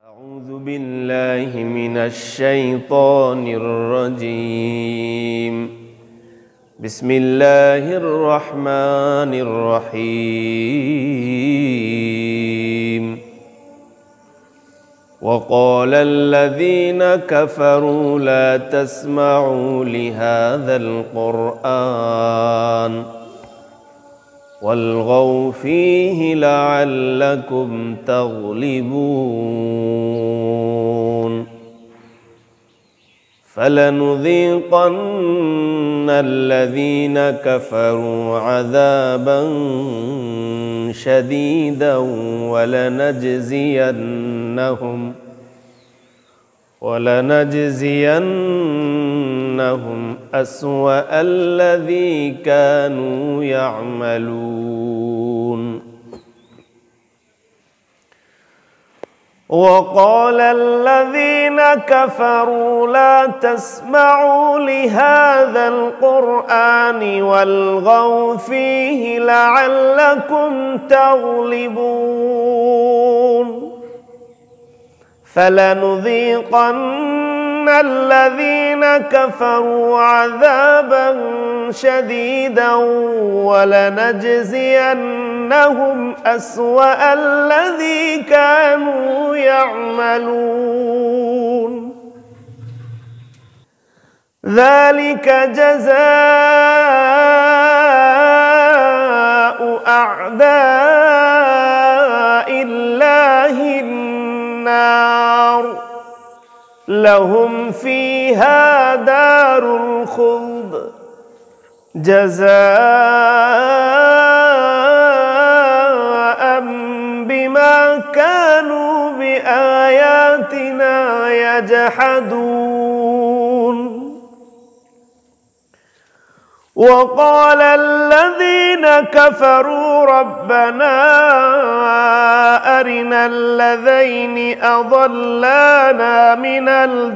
أعوذ بالله من الشيطان الرجيم. بسم الله الرحمن الرحيم. وقال الذين كفروا لا تسمعوا لهذا القرآن والغوا فيه لعلكم تغلبون. فلنذيقن الذين كفروا عذابا شديدا ولنجزينهم أسوأ الذي كانوا يعملون. وقال الذين كفروا لا تسمعوا لهذا القرآن والغوا فيه لعلكم تغلبون. فلنذيقن الذين كفروا عذابا شديدا ولنجزينهم أسوأ الذي كانوا يعملون. ذلك جزاء أعداء الله النار لهم فيها دار الخلد جزاء بما كانوا بآياتنا يجحدون. وقال الذين كفروا ربنا أرنا الذين أضلانا من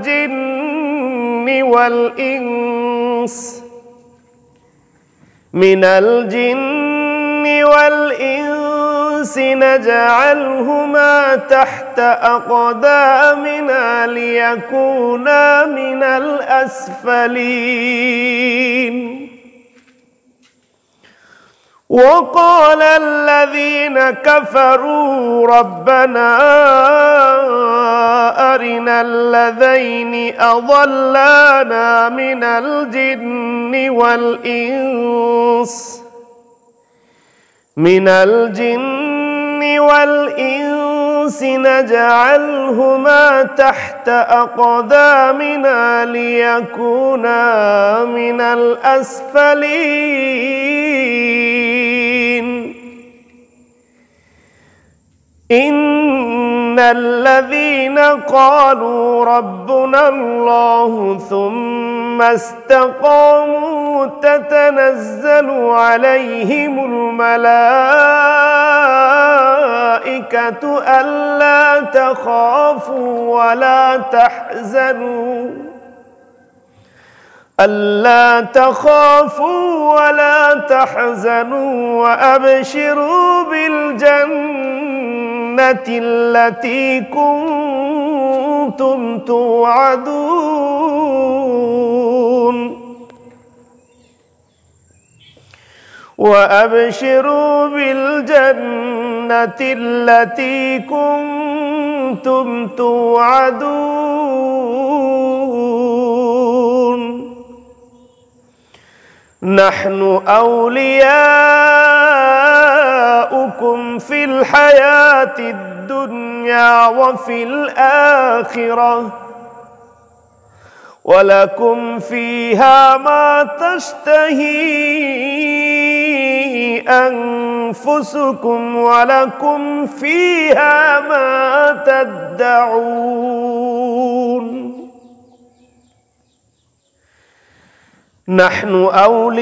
الجن والإنس نجعلهما تحت أقدامنا ليكونا من الأسفلين. وقال الذين كفروا ربنا أرنا الذين أضلانا من الجن والإنس نجعلهما تحت أقدامنا ليكونا من الأسفلين. إن الذين قالوا ربنا الله ثم استقاموا تتنزل عليهم الملائكة ألا تخافوا ولا تحزنوا وأبشروا بالجنة التي كنتم توعدون. وأبشروا بالجنة التي كنتم توعدون. نحن أولياؤكم في الحياة الدنيا وفي الآخرة ولكم فيها ما تشتهي أنفسكم ولكم فيها ما تدعون. نحن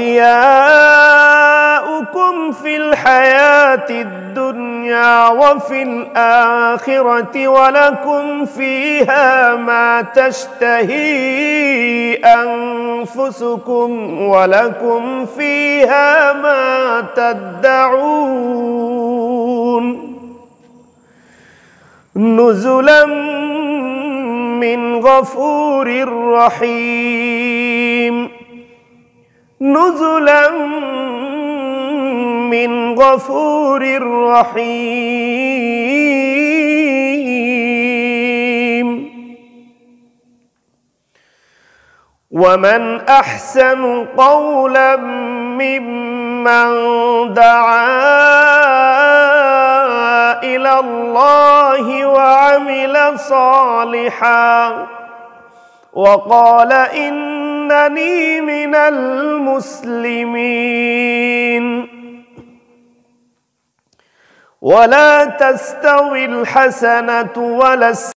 أولياؤكم في الحياة الدنيا وفي الآخرة ولكم فيها ما تشتهي أنفسكم ولكم فيها ما تدعون. نزلا من غفور رحيم نزلا من غفور رحيم. ومن أحسن قولا ممن دعا إلى الله وعمل صالحا وقال إنني من المسلمين. ولا تستوي الحسنة ولا